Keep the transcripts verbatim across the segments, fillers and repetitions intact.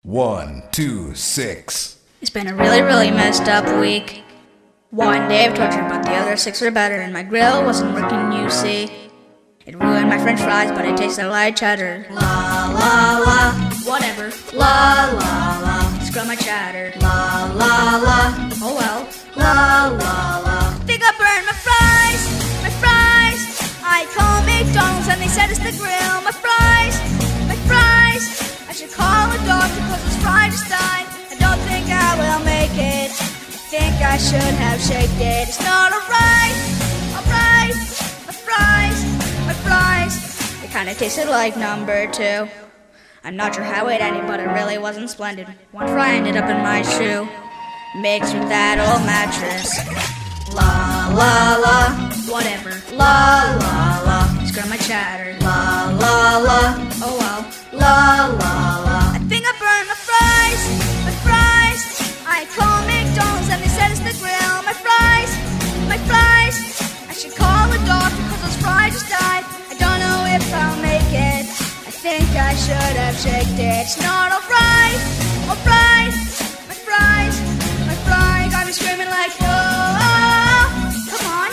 One, two, six. It's been a really, really messed up week. One day I've tortured, but the other six are better, and my grill wasn't working, you see. It ruined my french fries, but it tasted like cheddar. La la la, whatever. La la la, screw my chatter. La la la, oh well. La la la. Think I burned my fries, my fries. I called McDonald's and they said it's the grill. My fries, my fries. I should call a doctor cause this fry just died. I don't think I will make it. I think I should have shaked it. It's not alright, alright. My fries, my fries. It kinda tasted like number two. I'm not sure how it ended, but it really wasn't splendid. One fry ended up in my shoe, mixed with that old mattress. La la la, whatever. La la la, screw my chatter. La la la, oh well. La la la. I think I burned my fries, my fries. I called McDonald's and they said it's the grill. My fries, my fries. I should call a doctor cause those fries just died. I don't know if I'll make it. I think I should have shaked it. It's not alright, alright. My fries, my fries. Got me screaming like oh, come on,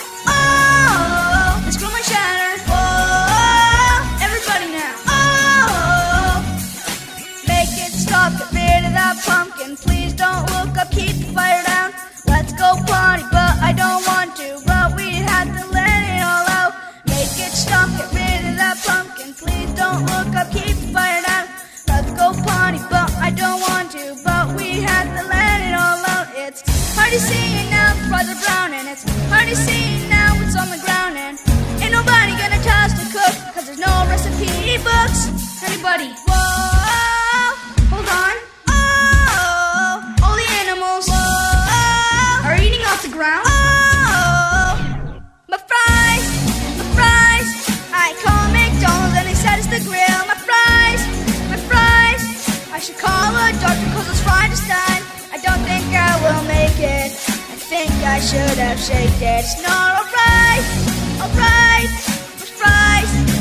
oh. Let's grow my chatter, oh. Everybody now, oh. Make it stop, get rid of that pumpkin. Please don't look up, keep the fire down. Let's go party, but I don't want to. But we had to let it all out. Make it stop, get rid of that pumpkin. Please don't look up, keep the fire down. Let's go party, but I don't want to. But we had to let it all out. It's hard to see it now, the fries are browning. It's hard to see it now, it's on the ground. And ain't nobody gonna tell us to cook, cause there's no recipe books. Anybody? Whoa, hold on. Oh, all the animals, whoa, are eating off the ground. Oh, my fries, my fries. I call McDonald's and they said it's the grill. My fries, my fries. I should call a doctor cause those fries just died. I don't think I will make it. I think I should have shaked it. It's not alright, alright. My fries.